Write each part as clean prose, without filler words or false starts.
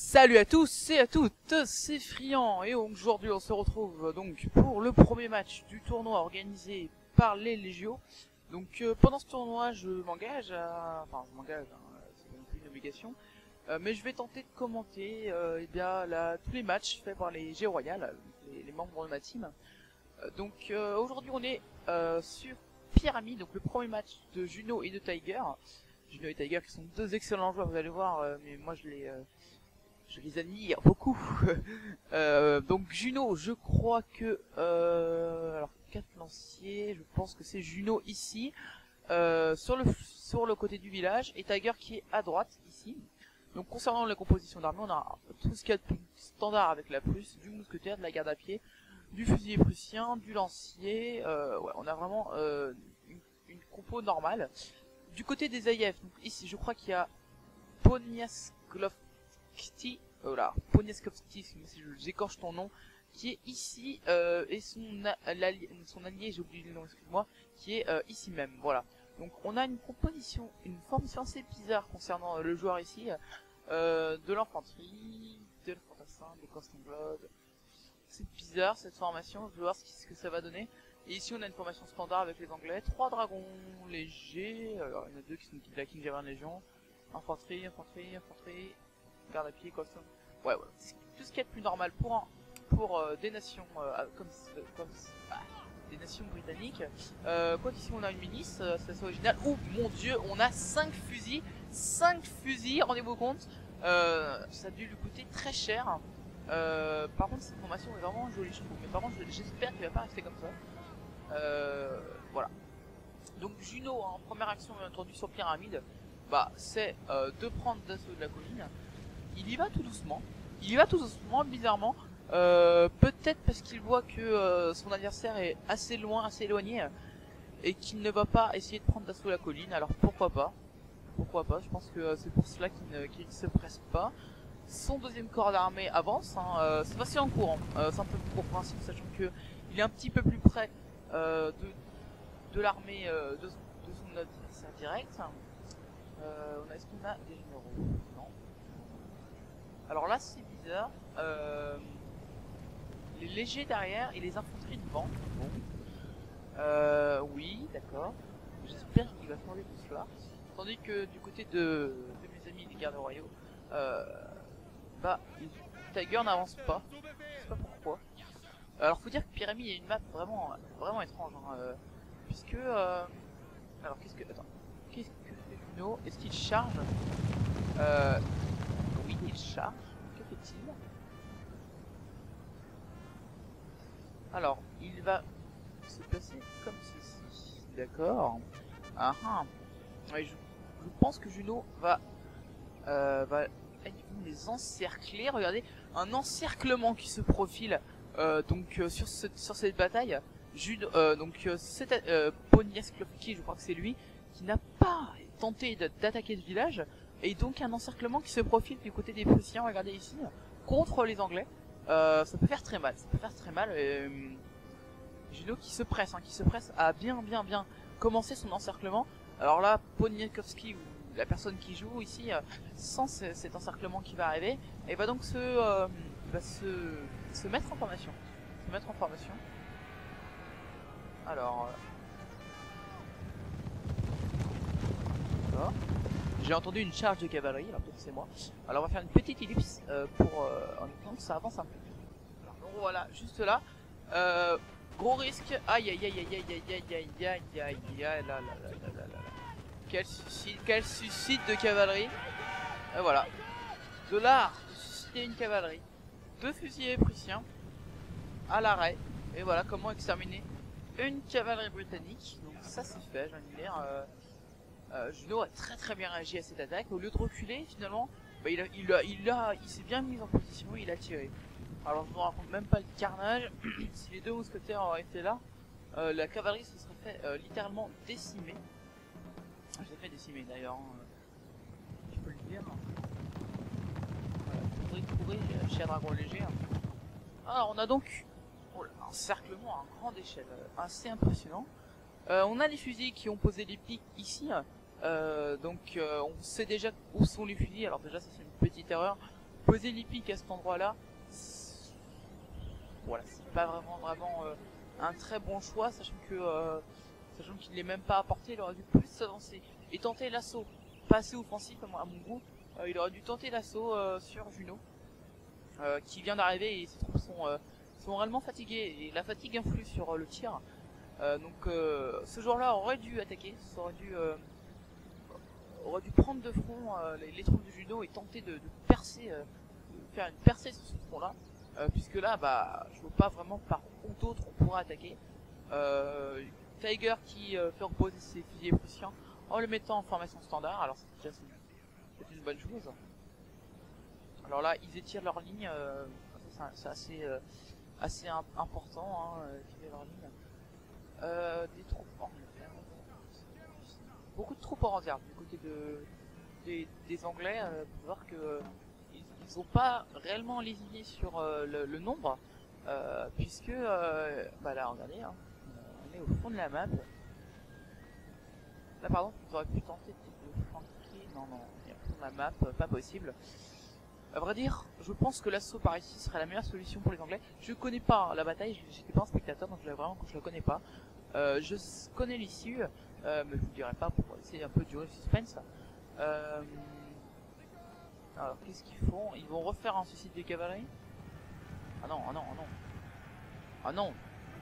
Salut à tous et à toutes, c'est Friand et aujourd'hui on se retrouve donc pour le premier match du tournoi organisé par les Légios. Donc pendant ce tournoi je m'engage à... Enfin je m'engage, hein, c'est non plus une obligation, mais je vais tenter de commenter eh bien, tous les matchs faits par les G-Royal, les membres de ma team. Donc aujourd'hui on est sur Pyramide, donc le premier match de Juno et de Tiger. Juno et Tiger qui sont deux excellents joueurs, vous allez voir, mais moi je les admire beaucoup. Donc Juno, je crois que alors 4 lanciers, je pense que c'est Juno ici sur le côté du village et Tiger qui est à droite ici. Donc concernant la composition d'armée, on a tout ce qu'il y a de plus standard avec la Prusse, du mousquetaire, de la garde à pied, du fusilier prussien, du lancier. Ouais, on a vraiment une compo normale. Du côté des AIF, donc ici je crois qu'il y a Poniaskovski, si j'écorche ton nom, qui est ici, et son allié, j'ai oublié le nom, excuse-moi, qui est ici même, voilà. Donc on a une composition, une formation assez bizarre concernant le joueur ici, de l'infanterie, de le fantassin, des Coston Blood. C'est bizarre cette formation, je vais voir ce que ça va donner. Et ici on a une formation standard avec les anglais, 3 dragons légers, alors il y en a 2 qui sont de la King Javern Légion, infanterie, garde à pied, custom. Ouais, voilà. Tout ce qui est plus normal pour des nations comme des nations britanniques. Quoi qu'ici on a une milice, c'est assez original. Oh mon dieu, on a 5 fusils. 5 fusils, rendez-vous compte. Ça a dû lui coûter très cher. Par contre, cette formation est vraiment jolie, je trouve. Mais par contre, j'espère qu'il va pas rester comme ça. Voilà. Donc Juno, en première action, bien entendu, sur Pyramide, bah, c'est de prendre d'assaut de la colline. Il y va tout doucement. Bizarrement. Peut-être parce qu'il voit que son adversaire est assez loin, assez éloigné, et qu'il ne va pas essayer de prendre d'assaut la colline. Alors pourquoi pas? Je pense que c'est pour cela qu'il ne se presse pas. Son deuxième corps d'armée avance. Hein, c'est passé en courant. C'est un peu compréhensible, sachant que il est un petit peu plus près de l'armée de son adversaire direct. Est-ce qu'on a des généraux? Non. Alors là c'est bizarre, les légers derrière et les infanteries devant. Bon. Oui, d'accord. J'espère qu'il va changer tout cela. Tandis que du côté de mes amis les gardes royaux, bah Tiger n'avance pas. Je sais pas pourquoi. Alors faut dire que Pyramide est une map vraiment étrange, hein, puisque alors qu'est-ce que fait Juno? Est-ce qu'il charge? Oui, il charge. Que fait-il? Alors, il va se placer comme ceci. D'accord. Ah ah. Ouais, je pense que Juno va les encercler. Regardez, un encerclement qui se profile sur cette bataille. Poniaskovski, je crois que c'est lui, qui n'a pas tenté d'attaquer ce village. Et donc un encerclement qui se profile du côté des Prussiens, regardez ici, contre les Anglais. Ça peut faire très mal, Juno qui se presse à bien commencer son encerclement. Alors là, Poniatowski, ou la personne qui joue ici, sent cet encerclement qui va arriver, et va donc se mettre en formation. Alors... D'accord. J'ai entendu une charge de cavalerie, alors peut-être c'est moi. Alors on va faire une petite ellipse en attendant que ça avance un peu. Alors donc voilà, juste là. Gros risque. Aïe. Là. Quel suicide de cavalerie. Et voilà. De l'art de susciter une cavalerie. 2 fusiliers prussiens à l'arrêt. Et voilà comment exterminer une cavalerie britannique. Donc ça c'est fait, j'ai envie de dire. Juno a très bien réagi à cette attaque. Au lieu de reculer, finalement, bah, il s'est bien mis en position et il a tiré. Alors je ne vous raconte même pas le carnage. Si les 2 mousquetaires auraient été là, la cavalerie se serait fait littéralement décimer. Je l'ai fait décimer d'ailleurs, hein. Je peux le dire. Voilà, courir chez un dragon léger. Alors on a donc un encerclement à grande échelle, assez impressionnant. On a les fusils qui ont posé les pics ici. On sait déjà où sont les fusils. Alors déjà ça c'est une petite erreur. poser l'hippique à cet endroit-là, voilà, c'est pas vraiment un très bon choix, sachant qu'il n'est même pas apporté, il aurait dû plus s'avancer et tenter l'assaut. Pas assez offensif à mon goût, il aurait dû tenter l'assaut sur Juno, qui vient d'arriver et ses troupes sont réellement fatiguées, et la fatigue influe sur le tir. Donc ce joueur-là aurait dû attaquer, aurait dû prendre de front les troupes de Juno et tenter de percer, de faire une percée sur ce front-là, puisque là, bah, je vois pas vraiment par où d'autres on pourra attaquer. Tiger qui fait reposer ses fusiliers prussiens en le mettant en formation standard, alors c'est déjà une bonne chose. Alors là, ils étirent leur ligne, c'est assez important, hein, étirer leur ligne. Des troupes en réserve. Beaucoup de troupes en réserve du côté des Anglais, pour voir que ils n'ont pas réellement lésiné sur le nombre, puisque bah là regardez, hein, on est au fond de la map. Là pardon, ils auraient pu tenter de flanquer, non, il y a au fond de la map, pas possible. À vrai dire, je pense que l'assaut par ici serait la meilleure solution pour les Anglais. Je connais pas la bataille, j'étais pas un spectateur, donc je la connais pas. Je connais l'issue, mais je vous dirai pas pour essayer un peu de durer le suspense. Alors qu'est-ce qu'ils font? Ils vont refaire un suicide de cavalerie? Ah non, ah non, ah non. Ah non.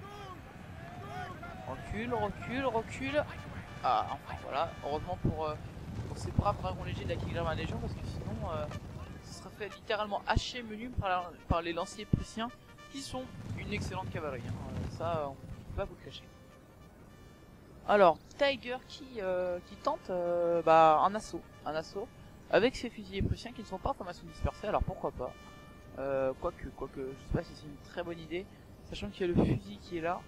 Recule. Ah, enfin voilà, heureusement pour ces braves dragons légers de la Kigrama Légion, parce que sinon ce serait fait littéralement hacher menu par les lanciers prussiens, qui sont une excellente cavalerie, hein. Ça on peut pas vous le cacher. Alors Tiger qui tente un assaut avec ses fusiliers prussiens qui ne sont pas en formation dispersée, alors pourquoi pas, quoique je sais pas si c'est une très bonne idée, sachant qu'il y a le fusil qui est là.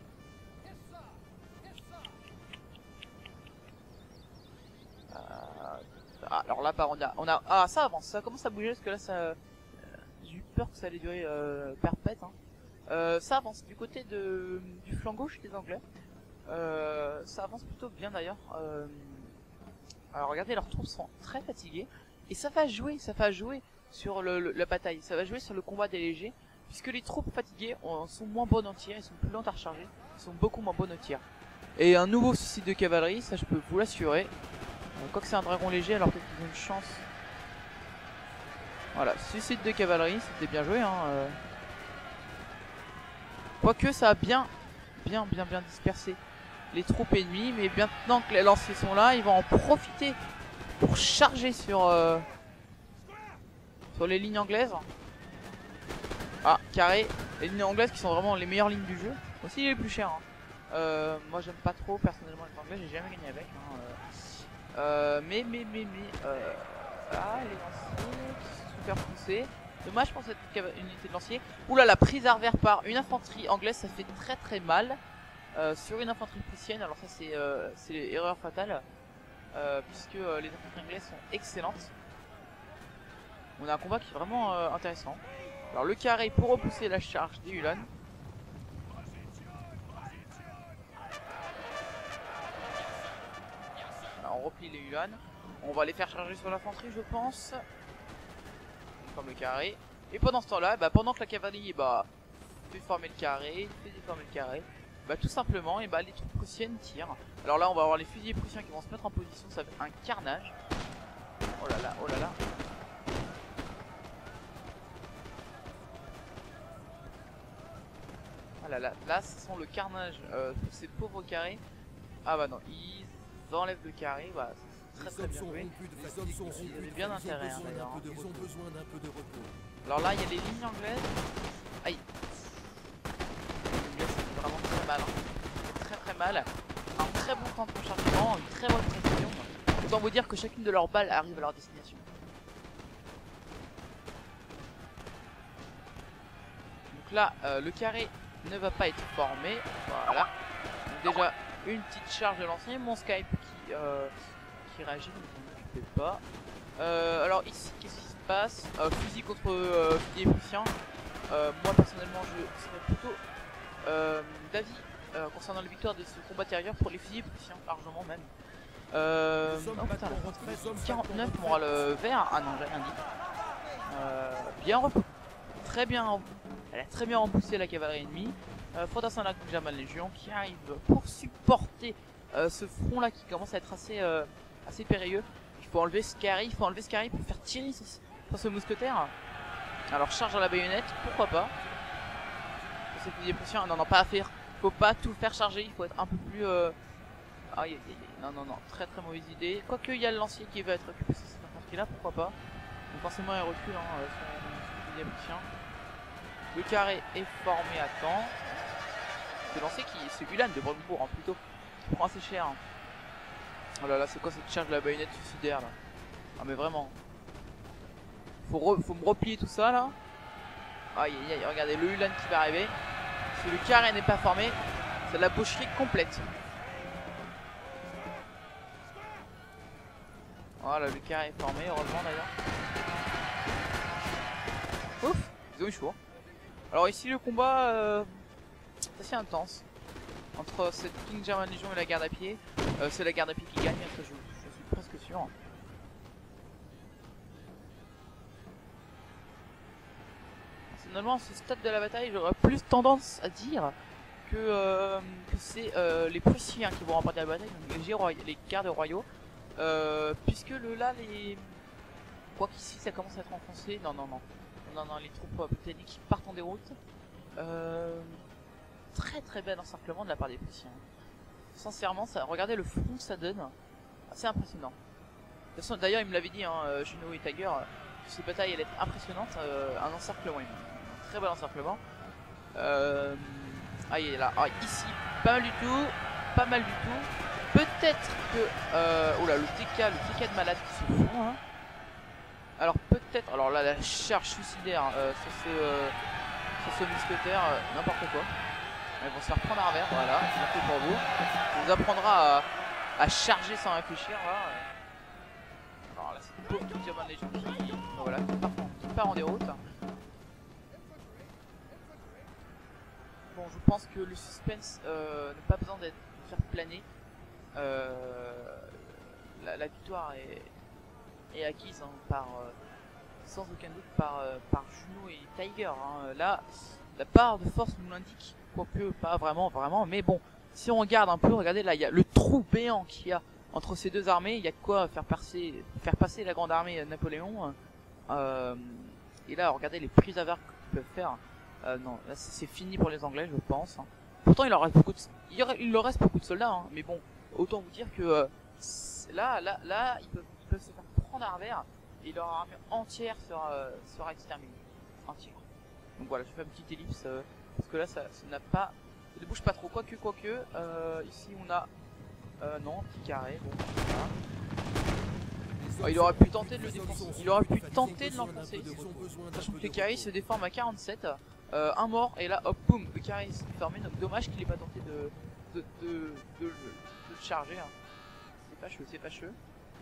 Alors là, ah, ça avance, ça commence à bouger parce que là, j'ai eu peur que ça allait durer perpète. Hein. Ça avance du côté du flanc gauche des Anglais. Ça avance plutôt bien d'ailleurs. Alors regardez, leurs troupes sont très fatiguées et ça va jouer sur la bataille, ça va jouer sur le combat des légers, puisque les troupes fatiguées sont moins bonnes en tir, elles sont plus lentes à recharger, elles sont beaucoup moins bonnes au tir. Et un nouveau suicide de cavalerie, ça je peux vous l'assurer. Quoique c'est un dragon léger, alors peut-être qu'ils ont une chance. Voilà, suicide de cavalerie, c'était bien joué, hein. Quoique ça a bien dispersé les troupes ennemies, mais maintenant que les lanciers sont là, ils vont en profiter pour charger sur les lignes anglaises. Ah, carré, les lignes anglaises qui sont vraiment les meilleures lignes du jeu, aussi les plus chères, hein. Moi j'aime pas trop personnellement les anglais, j'ai jamais gagné avec, hein. Ah, les lanciers qui se sont fait repousser. Dommage pour cette unité de lanciers. Oula, la prise à revers par une infanterie anglaise, ça fait très mal. Sur une infanterie prussienne, alors ça c'est erreur fatale, puisque les infanteries anglaises sont excellentes. On a un combat qui est vraiment intéressant. Alors le carré pour repousser la charge des Ulan. Alors, on replie les Ulan. On va les faire charger sur l'infanterie, je pense. Comme le carré. Et pendant ce temps-là, pendant que la cavalerie fait former le carré, fait déformer le carré, tout simplement, les troupes prussiennes tirent. Alors là, on va avoir les fusiliers prussiens qui vont se mettre en position, ça va être un carnage. Oh là là, oh là là. Ah là là, là, ce sont le carnage pour ces pauvres carrés. Ah bah non, ils enlèvent le carré, c'est très bien joué. Ils avaient bien intérêt, hein, d'ailleurs. Alors là, il y a les lignes anglaises. Aïe. C'est vraiment très mal, hein. Très mal. Un très bon temps de rechargement, une très bonne précision. Autant vous dire que chacune de leurs balles arrive à leur destination. Donc là, le carré ne va pas être formé. Voilà. Donc déjà une petite charge de lancier. Mon Skype qui réagit, ne vous occupez pas. Alors ici, qu'est-ce qui se passe? Fusil contre fusilier prussien. Moi personnellement, je serais plutôt d'avis concernant la victoire de ce combat intérieur pour les fusiliers prussiens, largement même. Oh putain, 49 moral vert. Ah non, j'ai rien dit. Bien repos. Très bien. Elle a très bien repoussé la cavalerie ennemie. Fantassin la German Légion qui arrive pour supporter ce front là qui commence à être assez périlleux. Il faut enlever Scary, pour faire tirer sur ce mousquetaire. Alors charge à la baïonnette, pourquoi pas. Pour cette idée pression, non pas à faire. Faut pas tout faire charger, il faut être un peu plus aïe, non, très mauvaise idée. Quoique il y a le lancier qui va être récupéré sur cette infanterie là, pourquoi pas. Donc forcément il recule son deuxième chien. Le carré est formé à temps. Ce lancier c'est Ulan de Brandebourg plutôt, qui prend assez cher. Oh là là, c'est quoi cette charge de la baïonnette suicidaire là? Ah mais vraiment. Faut me replier tout ça là. Aïe, regardez le Ulan qui va arriver. Si le carré n'est pas formé, c'est de la boucherie complète. Voilà, le carré est formé, heureusement d'ailleurs. Ouf, ils ont eu chaud. Alors ici le combat c'est assez intense. Entre cette King German Legion et la garde à pied. C'est la garde à pied qui gagne, ça je suis presque sûr. Personnellement, à ce stade de la bataille, j'aurais plus tendance à dire que c'est les Prussiens qui vont remporter la bataille, donc les gardes royaux. Puisque quoi qu'ici ça commence à être enfoncé. Non, les troupes britanniques partent en déroute. Très bel encerclement de la part des Prussiens. Sincèrement, regardez le front que ça donne, assez impressionnant. D'ailleurs, il me l'avait dit, hein, Juno et Tiger, cette bataille elle est impressionnante, un encerclement, un très bel encerclement. Ici, pas mal du tout. Peut-être que, le TK de malade qui se fond, hein. Alors peut-être, alors là la charge suicidaire sur ce mousquetaire, n'importe quoi. Ils vont se faire prendre à revers, voilà, c'est fait pour vous. Ça vous apprendra à charger sans réfléchir, voilà. Alors là c'est une pauvre toute German Legion qui part en déroute. Bon, je pense que le suspense n'a pas besoin de faire planer. La victoire est acquise hein, sans aucun doute par Juno et Tiger. Hein. Là, la part de force nous l'indique, quoique pas vraiment, mais bon, si on regarde un peu, regardez là, il y a le trou béant qu'il y a entre ces deux armées, il y a de quoi faire passer la grande armée Napoléon. Et là, regardez les prises à verre qu'ils peuvent faire. Non, là c'est fini pour les Anglais, je pense. Pourtant, il leur reste beaucoup de soldats, hein, mais bon, autant vous dire que là, ils peuvent se faire prendre à revers et leur armée entière sera exterminée. Entière. Donc voilà, je fais une petite ellipse parce que là, ça ne bouge pas trop. Quoique, ici on a non, un petit carré. Bon, voilà. Oh, il aurait pu tenter de le défoncer. Il aurait pu tenter de l'enfoncer. Sachant que le carré se déforme à 47. Un mort et là hop boum, le carré s'est fermé, donc dommage qu'il ait pas tenté de le charger. Hein. C'est fâcheux.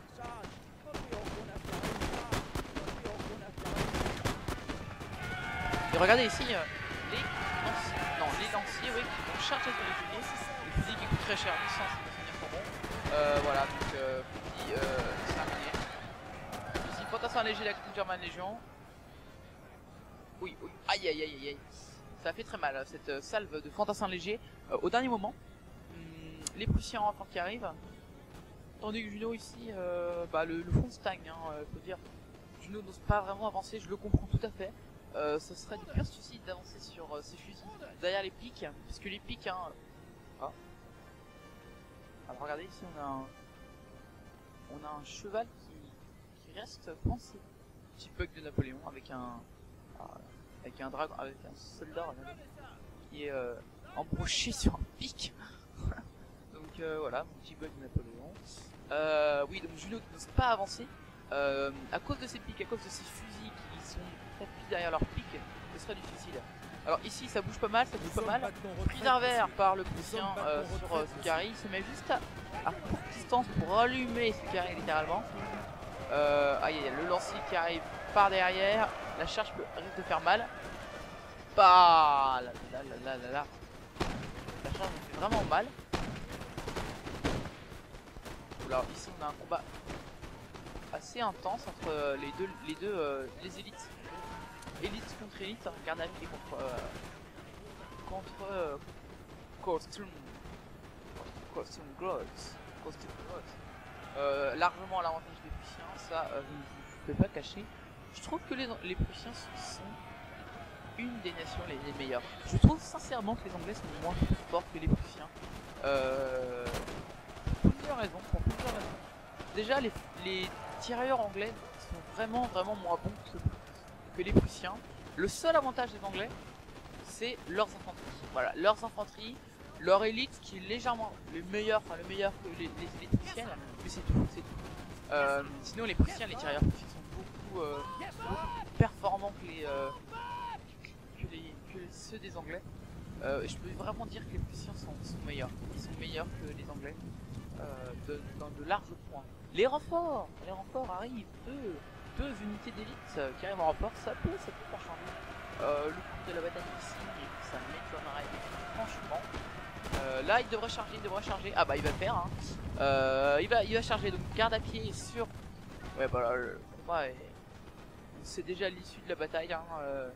Et regardez ici les lanciers oui, qui vont charger sur les fusils qui coûtent très cher, licence et de son bon. Voilà, donc terminé. Ici, fantassin léger la German Légion. Oui, aïe. Ça a fait très mal cette salve de fantassin léger au dernier moment. Les Prussiens en qui arrivent. Tandis que Juno ici, le front stagne, hein, faut dire. Juno n'ose pas vraiment avancer, je le comprends tout à fait. Ce serait du pur suicide d'avancer sur ces fusils derrière les pics, puisque les pics, hein. Ah. Alors regardez ici, on a un cheval qui reste pensé. Petit bug de Napoléon avec un dragon, avec un soldat qui est embroché sur un pic. Donc voilà, mon petit bug de Napoléon. Oui, donc Juno n'ose pas avancer à cause de ces pics, à cause de ces fusils qui sont tapis derrière leur pic, ce serait difficile. Alors ici ça bouge pas mal, prise à revers par le Prussien sur ce carré, il se met juste à courte distance pour allumer ce carré littéralement. Le lancier qui arrive par derrière, la charge risque de faire mal. Bah là. La charge me fait vraiment mal. Alors ici on a un combat assez intense entre les élites contre élite, hein, garde à pied contre Costume Gross. Largement à l'avantage des Prussiens, ça je ne peux pas cacher. Je trouve que les Prussiens sont une des nations les meilleures. Je trouve sincèrement que les Anglais sont moins forts que les Prussiens. Pour plusieurs raisons. Déjà, les tirailleurs anglais sont vraiment moins bons que les Prussiens. Le seul avantage des Anglais, c'est leurs infanteries. Voilà, leurs infanteries, leur élite qui est légèrement le meilleur que les élites prussiennes, mais c'est tout. Sinon, les Prussiens, les tirailleurs prussiens sont beaucoup plus performants que ceux des Anglais. Je peux vraiment dire que les Prussiens sont meilleurs. Ils sont meilleurs que les Anglais dans de larges points. Les renforts arrivent. Deux unités d'élite qui arrivent en renfort, ça peut faire changer le cours de la bataille ici, ça m'étonnerait franchement. Là il devrait charger, ah bah il va le faire hein. Il va charger, donc garde à pied sur... Ouais bah là, le combat c'est déjà l'issue de la bataille hein.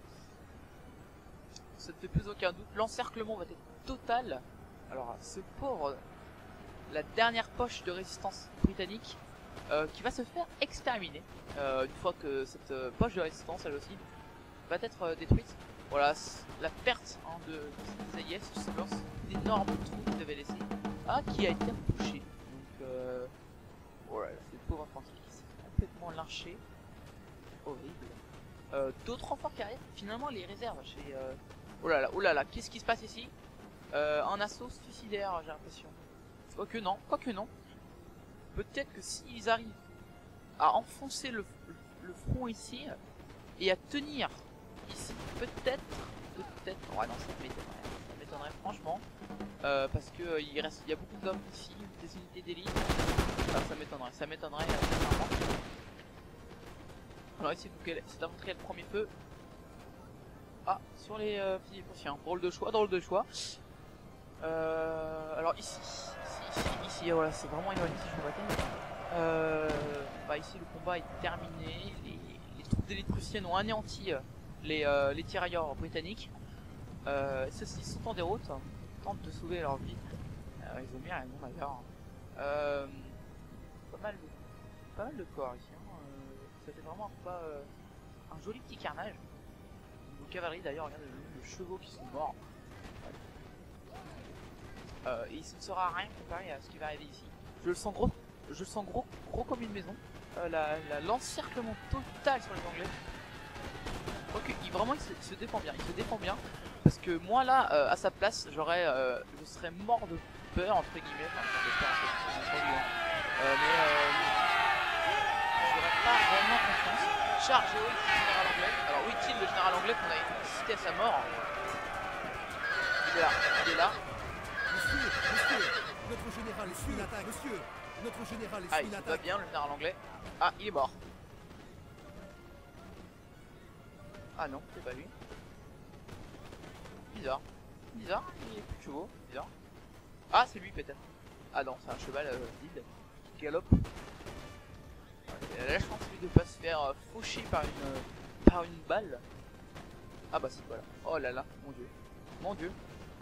Ça ne fait plus aucun doute, l'encerclement va être total. Alors ce pauvre, la dernière poche de résistance britannique qui va se faire exterminer une fois que cette poche de résistance elle aussi va être détruite. Voilà la perte hein, de ces AIS, c'est d'énormes trous qu'ils devaient laisser, qui a été repouché. Donc voilà, c'est le pauvre infanterie qui s'est complètement lynché, horrible. D'autres renforts qui arrivent, finalement les réserves chez oh là là, qu'est-ce qui se passe ici? Un assaut suicidaire, j'ai l'impression. Quoique non. Peut-être que s'ils arrivent à enfoncer le front ici et à tenir ici, peut-être. Ouais non, ça m'étonnerait franchement, parce que il y a beaucoup d'hommes ici, des unités d'élite. Ça m'étonnerait. Alors ici, c'est à montrer le premier feu. Sur les petits Prussiens. Drôle de choix. Alors ici, voilà, c'est vraiment une bonne bataille. Ici le combat est terminé. Les troupes d'élite prussiennes ont anéanti les tirailleurs britanniques. Ceux-ci sont en déroute, tentent de sauver leur vie. Ils ont mis rien d'ailleurs. Pas mal de corps ici. Ça fait vraiment un joli petit carnage. Aux cavaleries d'ailleurs, regardez les chevaux qui sont morts. Et il ne sera rien comparé à ce qui va arriver ici. Je le sens gros comme une maison. L'encerclement total sur les Anglais. Quoique vraiment il se défend bien. Parce que moi là, à sa place, je serais mort de peur entre guillemets. J'aurais pas vraiment confiance. Chargé, le général anglais. Alors où est-il le général anglais qu'on a cité à sa mort? Il est là. Monsieur, notre général est sous une attaque. Monsieur, notre général est sous une attaque. Il va bien le général anglais. Il est mort. Ah non, c'est pas lui. Bizarre, il y a plus de chevaux, bizarre. C'est lui peut-être. Ah non, c'est un cheval vide qui galope. Il a la chance de pas se faire faucher par une balle. Bah si, voilà. Oh là là, mon dieu.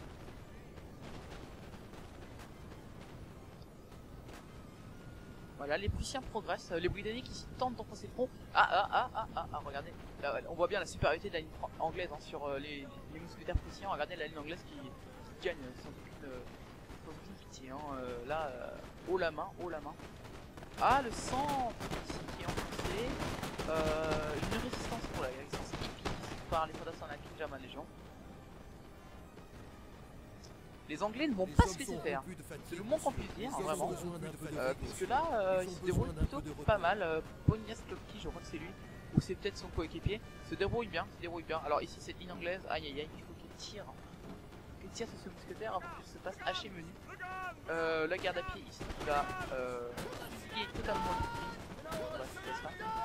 Voilà, les Prussiens progressent, les Britanniques ici tentent d'enfoncer le front. Regardez, là, on voit bien la supériorité de la ligne anglaise sur les mousquetaires prussiens. Regardez la ligne anglaise qui gagne sans aucune pitié. Haut la main. Le sang ici qui est enfoncé. Une résistance pour la résistance épique par les soldats en German Légion. Les Anglais ne vont pas se laisser faire, c'est le moins qu'on puisse dire, vraiment, puisque là, il se débrouille plutôt pas mal. Poniatowski, je crois que c'est lui, ou c'est peut-être son coéquipier, se débrouille bien. Alors ici c'est ligne anglaise, aïe, il faut qu'il tire sur ce mousquetaire avant qu'il se fasse hacher menu. La garde à pied ici, qui est totalement détruit. On va se ça.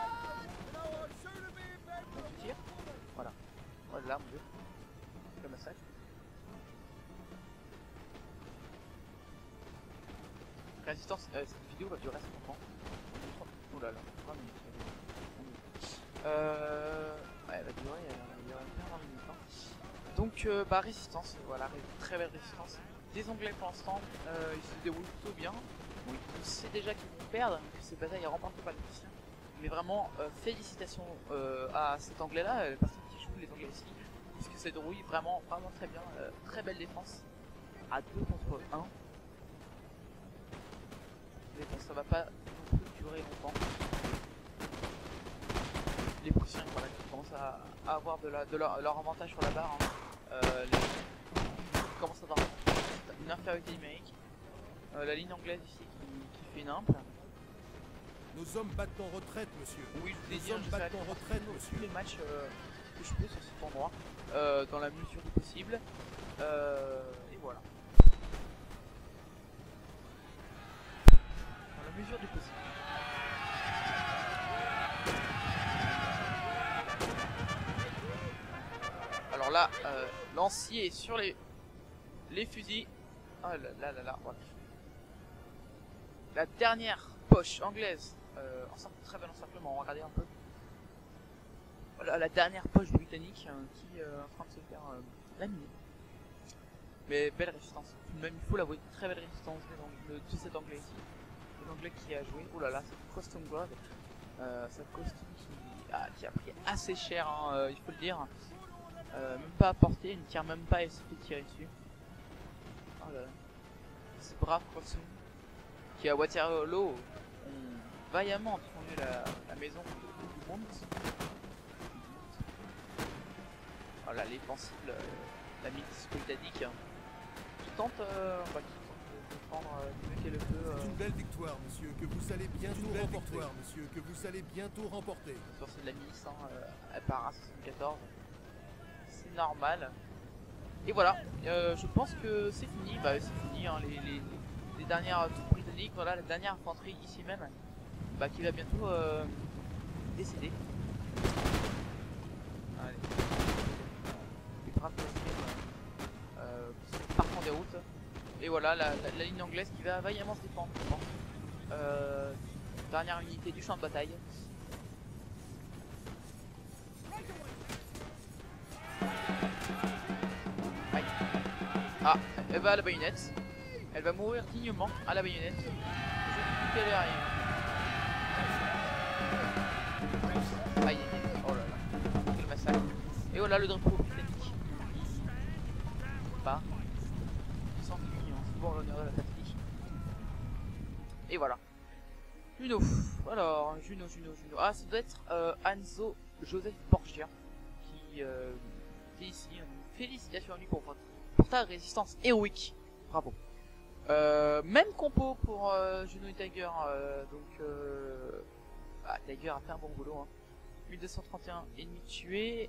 Donc tu tires, voilà, mon dieu, le massacre. Résistance, cette vidéo va durer assez longtemps. Oh là là, 3 minutes. Elle va durer il y a bien 20 minutes. Hein. Donc bah résistance, voilà, très belle résistance. Des Anglais pour l'instant, ils se déroulent plutôt bien. Bon, on sait déjà qu'ils vont perdre, que ces batailles ne remportent pas les Prussiens. Mais vraiment, félicitations à cet Anglais-là, les personnes qui jouent les Anglais ici, puisque ça déroule vraiment très bien. Très belle défense à 2 contre 1. Mais bon, ça va pas non plus durer longtemps. Les Prussiens, voilà, qui commencent à avoir leur avantage sur la barre. Hein. Ils commencent à avoir une infériorité numérique. La ligne anglaise ici qui fait une imple. Nos hommes battent en retraite, monsieur. Oui, je vous ai dit, Nos hommes battent en retraite, monsieur. Tous les matchs que je peux sur cet endroit, dans la mesure du possible. Et voilà. Dans la mesure du possible. Alors là, lancier sur les fusils. Oh là là, voilà. La dernière poche anglaise, très bel encerclement, regardez un peu. Voilà la dernière poche britannique qui est en train de se faire laminer. Mais belle résistance, même il faut l'avouer, très belle résistance de cet anglais ici. L'anglais qui a joué, oh là là, cette costume glove, cette costume qui a pris assez cher, hein, il faut le dire. Même pas à porter, il ne tire même pas et se fait tirer dessus. Oh là là. Ce brave costume qui à Waterloo ont vaillamment défendu la maison du monde. Voilà les pensibles, la milice britannique qui tente de défendre du mieux qu'elle le peut. C'est une belle victoire, monsieur, que vous allez bientôt remporter. Monsieur, que vous allez bientôt remporter. Sur c'est de la milice, hein, elle part à 74. C'est normal. Et voilà, je pense que c'est fini. Bah c'est fini, hein, les dernières troupes britanniques, voilà, la dernière infanterie ici même, bah, qui va bientôt décéder. Allez. Les braves qui partent en déroute. Et voilà, la ligne anglaise qui va vaillamment se défendre, je pense. Dernière unité du champ de bataille. Aïe. Ah, elle va à la baïonnette. Elle va mourir dignement à la baïonnette. Je dis qu'elle arrive. Aïe, oh là là, quel massacre. Et voilà le drapeau britannique. Bah, sans fini, c'est bon l'honneur de la patrie. Et voilà. Juno. Alors, Juno. Ah, ça doit être Hanzo Joseph Borgia qui est ici. Félicitations à lui pour ta résistance héroïque. Bravo. Même compo pour Juno et Tiger. Tiger a fait un bon boulot. Hein. 1231 ennemis tués.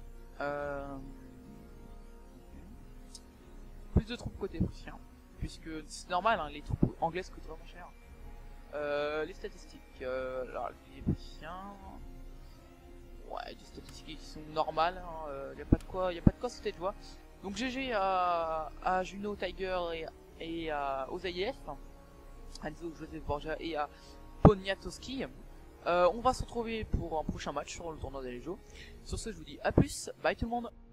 Plus de troupes côté prussien. Puisque c'est normal, hein, les troupes anglaises coûtent vraiment cher. Les statistiques. Alors, les Prussiens. Ouais, des statistiques qui sont normales. Il n'y a pas de quoi sauter de joie. Donc GG à Juno, Tiger et aux AIF. Hanzo, Joseph Borgia et à Poniatowski. On va se retrouver pour un prochain match sur le tournoi des Légios. Sur ce, je vous dis à plus. Bye tout le monde.